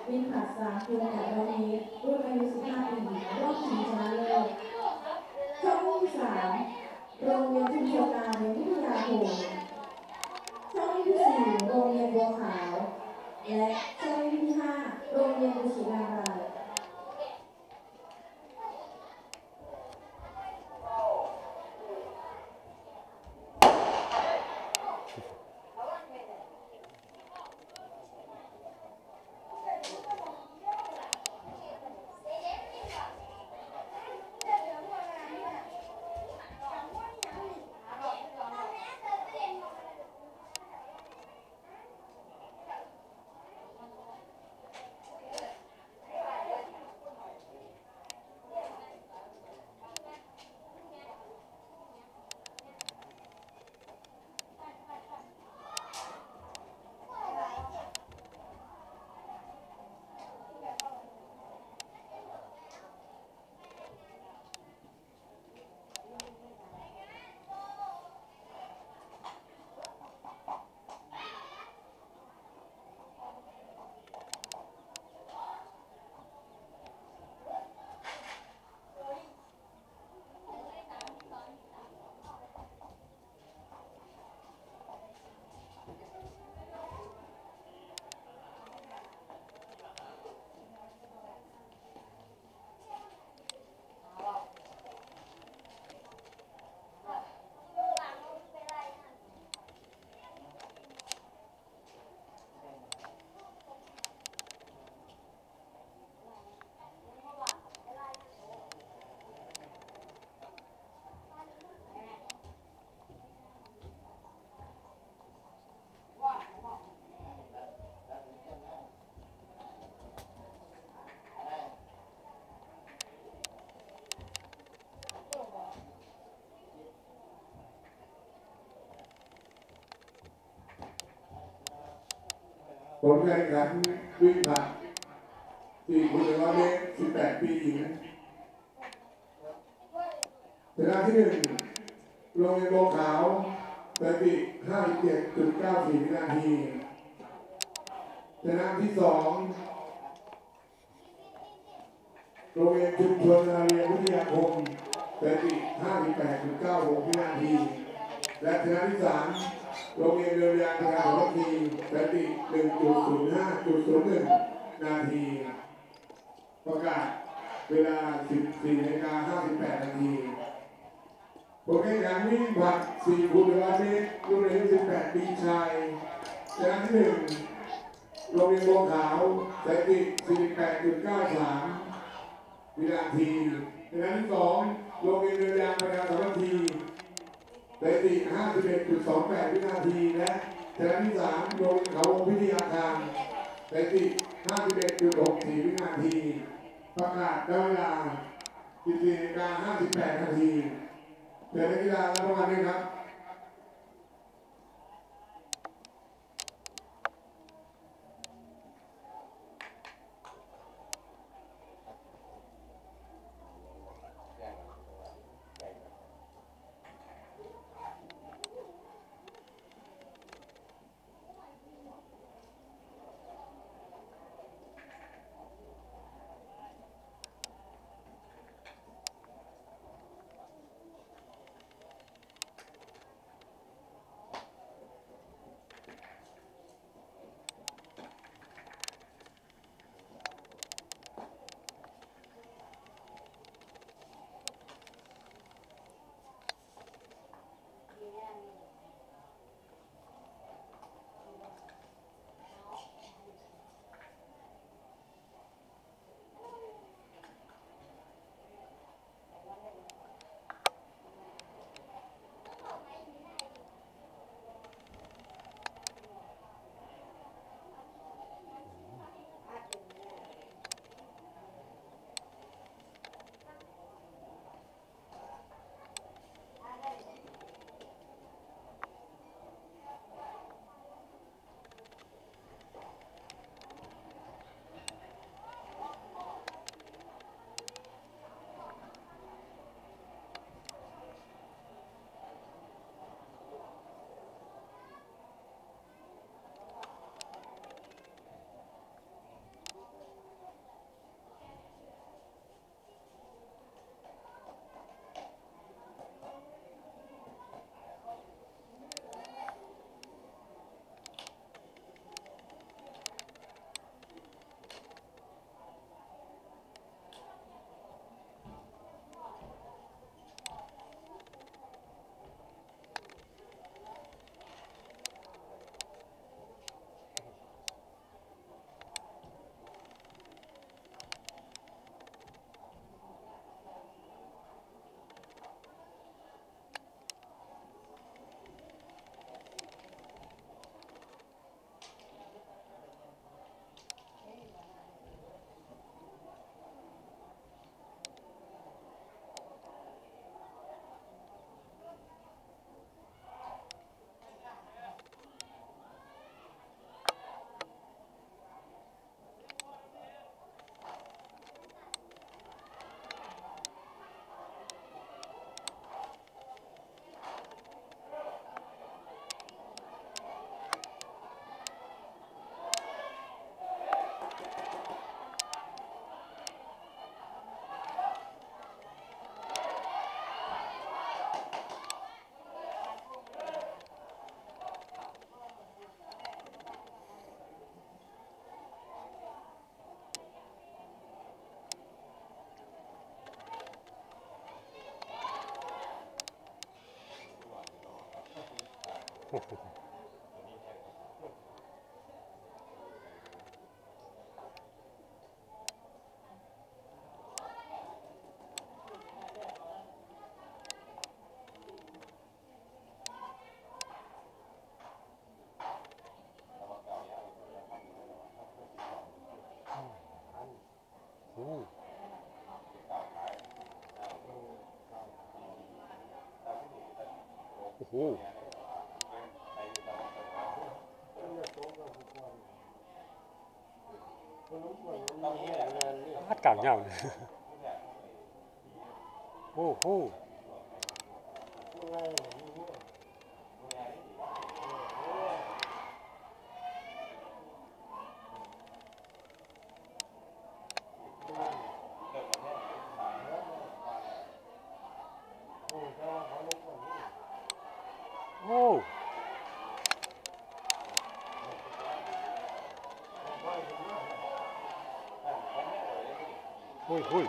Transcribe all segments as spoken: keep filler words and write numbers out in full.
วิ่งผลัดสามกิโลเมตรนี้รุ่นอายุสิบห้าปีรอบชิงชนะเลิศช่องที่สามโรงเรียนชุมชนนาเรียนวิทยาคมช่องที่สี่โรงเรียนบัวขาวและช่องที่ห้าโรงเรียนกุชินารายผลการแข่งขันวิ่งผลัดสี่คูณหนึ่งร้อยเมตรสิบแปดปีหญิงชนะที่หนึ่งโรงเรียนบัวขาวสถิติ ห้าสิบเจ็ดจุดเก้าสี่ วินาทีชนะที่สองโรงเรียนชุมชนนาเรียนวิทยาคมสถิติ ห้าสิบแปดจุดเก้าหก วินาทีและชนะที่สามโรงเรียนเรือยางประชาสามัคคีสถิติ หนึ่งจุดศูนย์ห้าจุดศูนย์หนึ่ง นาทีประกาศเวลา สิบสี่นาฬิกาห้าสิบแปด นาทีผลการแข่งขันวิ่งผลัดสี่คูณหนึ่งร้อยเมตรรุ่นอายุสิบแปดปีชายชนะที่หนึ่งโรงเรียนบัวขาวสถิติ สี่สิบแปดจุดเก้าสาม วินาทีชนะที่สองโรงเรียนเรือยางประชาสามัคคีสถิติ ห้าสิบเอ็ดจุดสองแปด วินาทีและชนะที่สามโรงเรียนเขาวงพิทยาคารสถิติ ห้าสิบเอ็ดจุดหกสี่ วินาทีประกาศได้เวลา สิบสี่นาฬิกาห้าสิบแปด นาทีเชิญนักกีฬารับรางวัลด้วยครับโอ้โหอากาศเงาเลยโอ้โหโอ้โอ้ยโอ้ย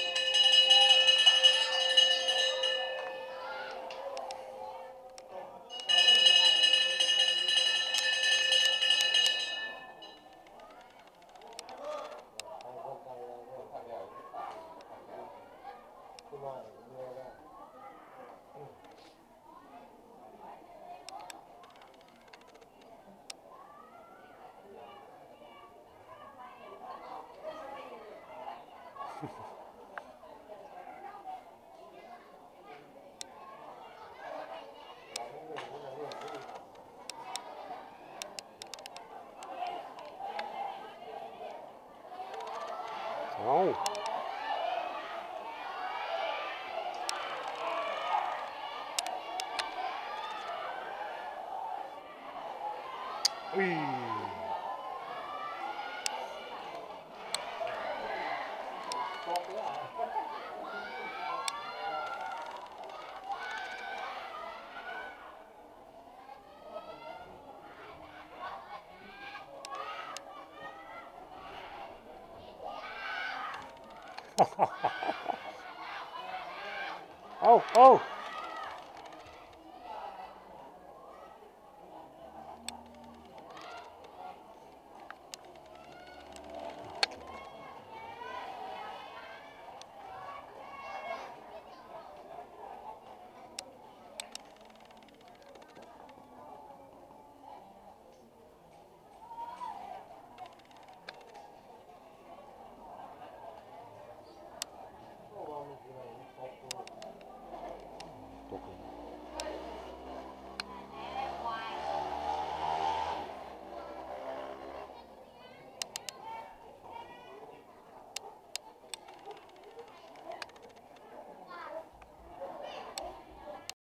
เอาอุ้ยเอาเอา